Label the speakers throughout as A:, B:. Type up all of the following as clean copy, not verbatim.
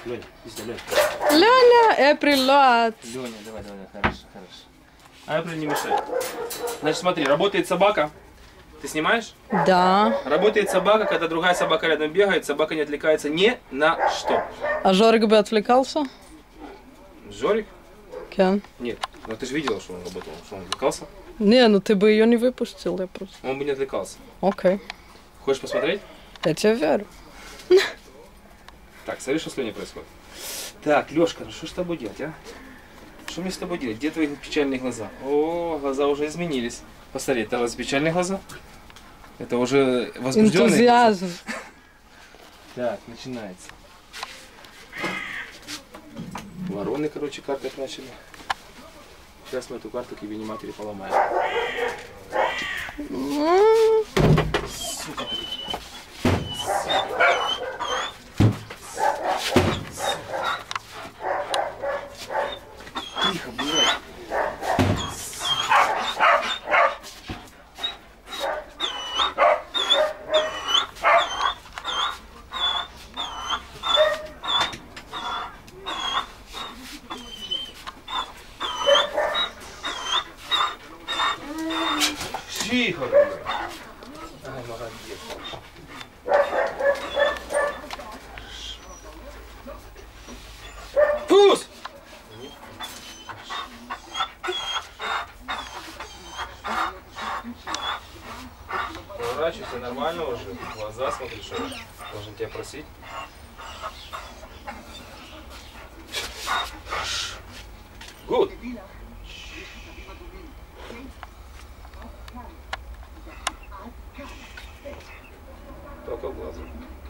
A: Леня, иди сюда, Леня.
B: Леня, Эприль, лад.
A: Леня, давай, хорошо. А Эприль не мешай. Значит, смотри, работает собака. Ты снимаешь?
B: Да.
A: Работает собака, когда другая собака рядом бегает, собака не отвлекается ни на что.
B: А Жорик бы отвлекался?
A: Жорик?
B: Кен.
A: Нет. Но ты же видела, что он работал, что он отвлекался.
B: Не, ну ты бы ее не выпустил, я просто.
A: Он бы не отвлекался.
B: Окей.
A: Хочешь посмотреть?
B: Я тебе верю.
A: Так, смотри, что с Леней происходит. Так, Лешка, ну что с тобой делать, а? Что мне с тобой делать? Где твои печальные глаза? О, глаза уже изменились. Посмотри, это у вас печальные глаза? Это уже возбужденные
B: Энтузиазм.
A: глаза? Так, начинается. Вороны, короче, картать начали. Сейчас мы эту карту к ебени матери поломаем. Сука ты. Тихо, блядь. Тихо, блядь. Ай, молодец. Фус! Поворачивайся нормально уже. В глаза смотри, что я должен тебя просить. Good. Только в глаза.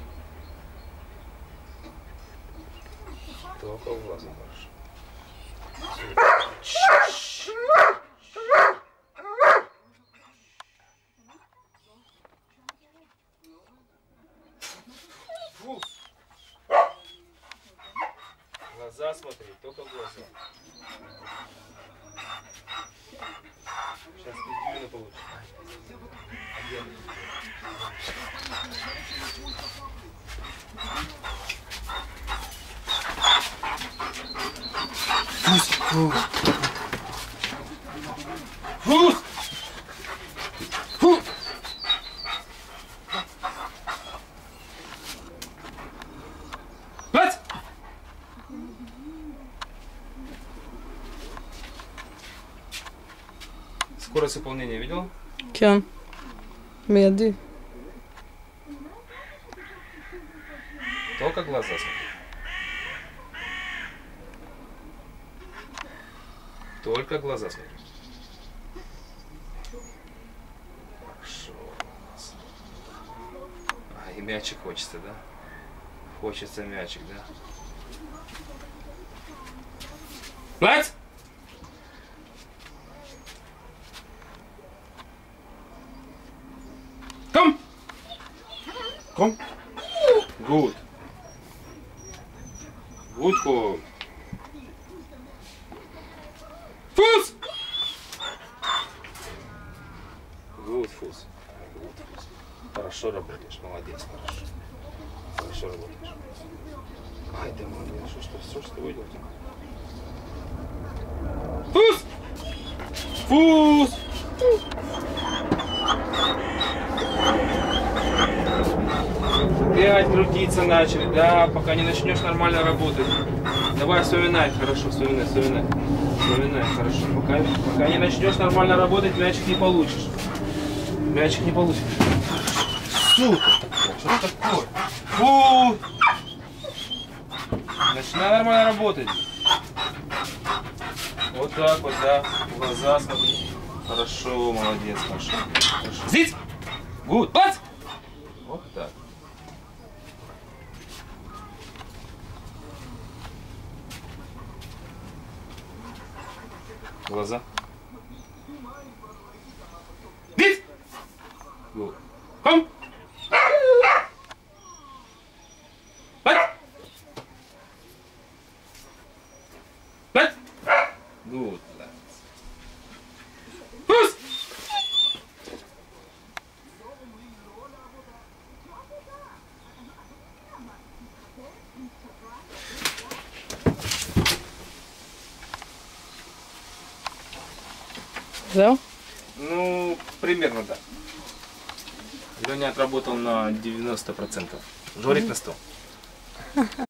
A: Только в глаза, хорошо. Фу. Глаза смотри, только в глаза. Сейчас пиздюлину получишь. Фус! Фу! Бать! Скорость выполнения видела?
B: Кен. Меди.
A: Только глаза смотри. Только глаза смотри. Хорошо. А, и мячик хочется, да? Хочется мячик, да? Плать! Come! Come! Good. Good call. Фус! Good фус. Good фус. Хорошо работаешь, молодец, хорошо. Хорошо работаешь. Ай, да молодец, что с тобой делать? Фус! Фус! Опять крутиться начали, да, пока не начнешь нормально работать. Давай вспоминай, хорошо, вспоминай, хорошо. Пока не начнешь нормально работать, мячик не получишь. Мячик не получишь. Сука, что такое? Фу! Начинай нормально работать. Вот так вот, да, в глаза смотри. Хорошо, молодец, хорошо. Здесь! Гуд, бац! Вот так. Глаза. Бит! Гуд. Ком! Бац! Бац! Гуд. Пус!
B: Взяв?
A: Ну, примерно да. Леня отработал на 90%. Жорик на 100%.